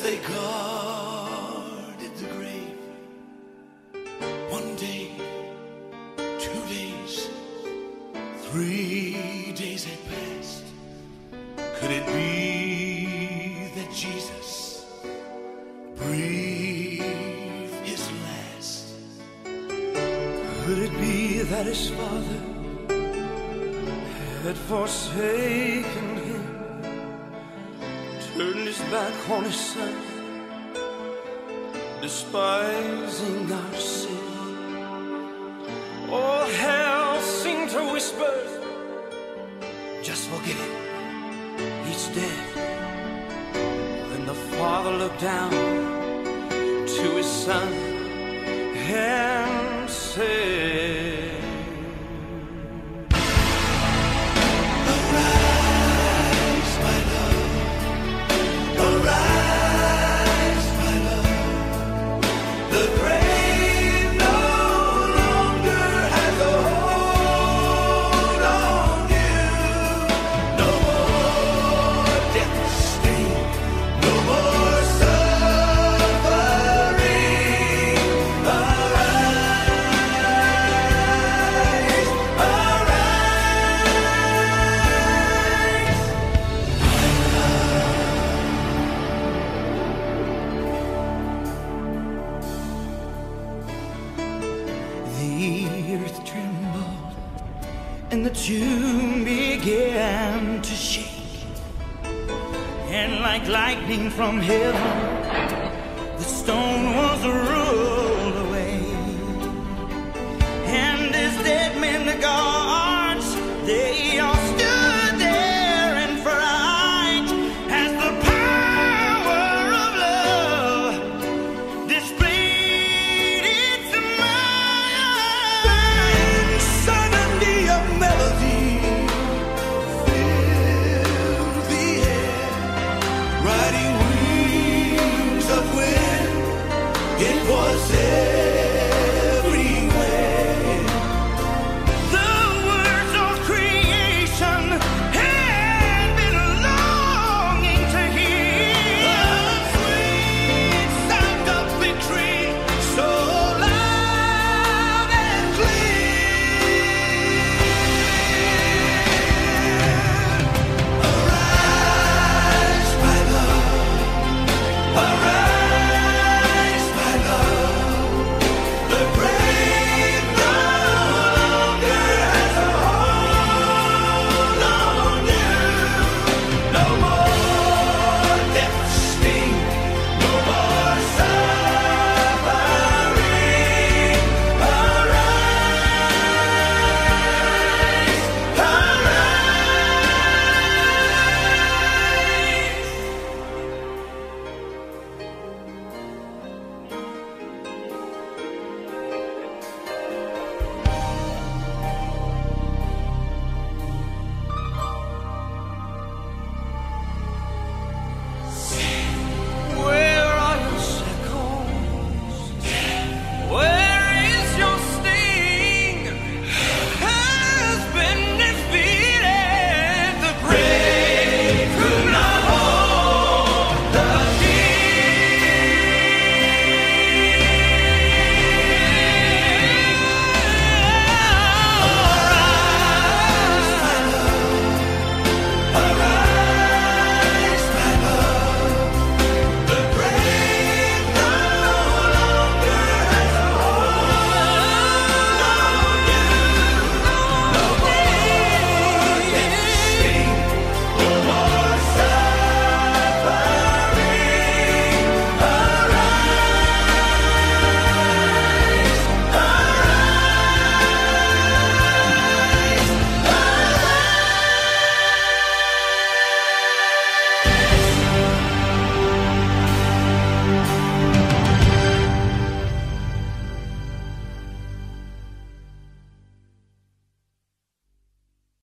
they guarded the grave. 1 day, 2 days, 3 days had passed. Could it be that Jesus breathed his last? Could it be that his father had forsaken him, turned his back on his son, despising our sin? All hell seemed to whisper, just forget it, he's dead. Then the father looked down to his son and said, and the tomb began to shake, and like lightning from heaven, the stone was rolled away. And as dead men, the guards, they all stood there in fright, as the power of love displayed its might. Suddenly a melody filled the air, riding wings of wind. It was there.